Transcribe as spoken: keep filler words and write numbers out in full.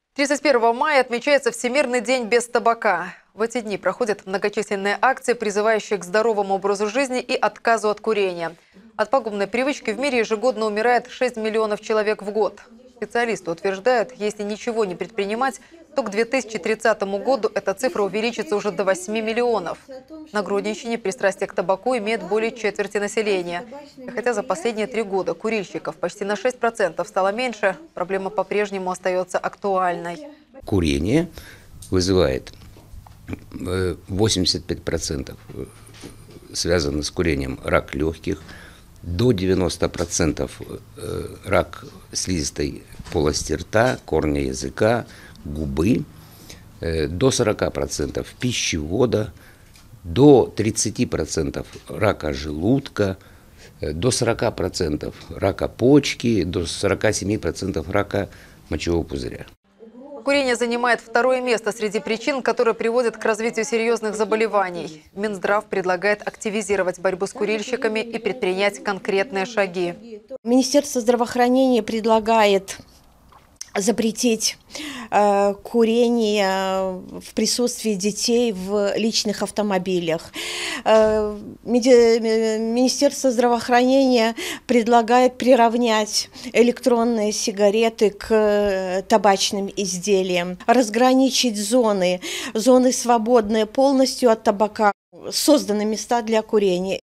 тридцать первого мая отмечается Всемирный день без табака. В эти дни проходят многочисленные акции, призывающие к здоровому образу жизни и отказу от курения. От пагубной привычки в мире ежегодно умирает шесть миллионов человек в год. Специалисты утверждают, если ничего не предпринимать, то к две тысячи тридцатому году эта цифра увеличится уже до восьми миллионов. На Гродненщине пристрастие к табаку имеет более четверти населения. И хотя за последние три года курильщиков почти на шесть процентов стало меньше, проблема по-прежнему остается актуальной. Курение вызывает восемьдесят пять процентов связано с курением рак легких, до девяноста процентов рак слизистой полости рта, корня языка, губы, до сорока процентов пищевода, до тридцати процентов рака желудка, до сорока процентов рака почки, до сорока семи процентов рака мочевого пузыря. Курение занимает второе место среди причин, которые приводят к развитию серьезных заболеваний. Минздрав предлагает активизировать борьбу с курильщиками и предпринять конкретные шаги. Министерство здравоохранения предлагает запретить э, курение в присутствии детей в личных автомобилях. Э, Министерство здравоохранения предлагает приравнять электронные сигареты к табачным изделиям, разграничить зоны, зоны свободные полностью от табака, созданы места для курения.